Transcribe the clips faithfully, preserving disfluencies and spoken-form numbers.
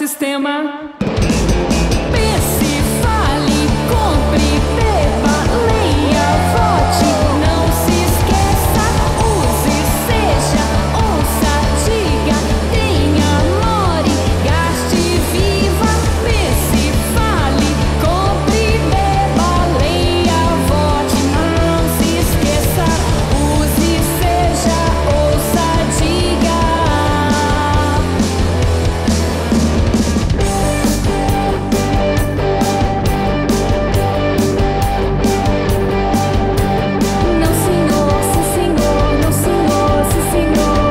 sistema. Pense, fale, compre, beba, leia, vote, não se esqueça, use, seja, ouça, diga, tenha, more, gaste, viva. Pense, fale, compre, beba, leia, vote, não se esqueça, use, seja, ouça, diga. Não, senhor, sim, senhor, não, senhor, sim, senhor.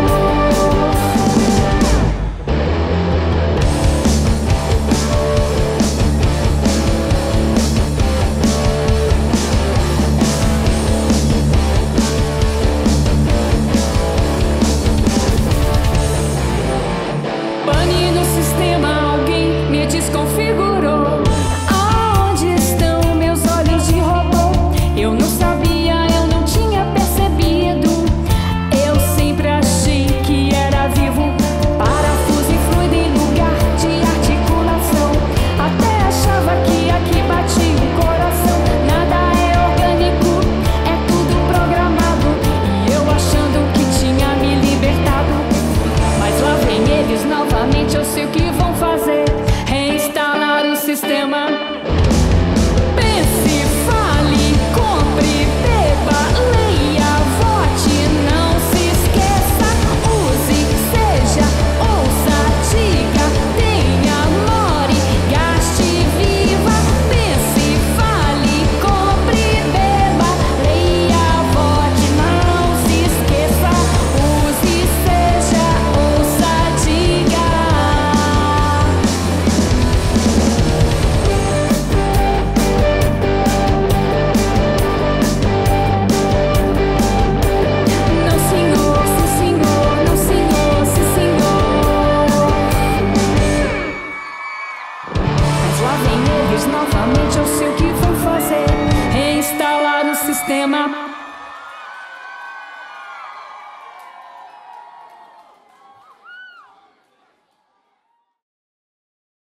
Pane no sistema, alguém me desconfigurou. Aonde estão meus olhos de robô? Eu não sabia, eu não tinha percebido. Eu sempre achei que era vivo. Parafuso e fluido em lugar de articulação. Até achava que aqui batia o coração. Nada é orgânico, é tudo programado. E eu achando que tinha me libertado. Mas lá vem eles novamente, eu sei o que vão fazer: reinstalar o sistema. Pense, fale, compre, beba, leia, vote, não se esqueça, use, seja, ouça, diga, tenha, more, gaste, viva. Pense, fale, compre, beba, leia, vote, não se esqueça, use, seja, ouça, diga. Não, senhor, sim, senhor, não, senhor, sim, senhor. Mas lá vem eles novamente, eu sei o que vão fazer: reinstalar o sistema.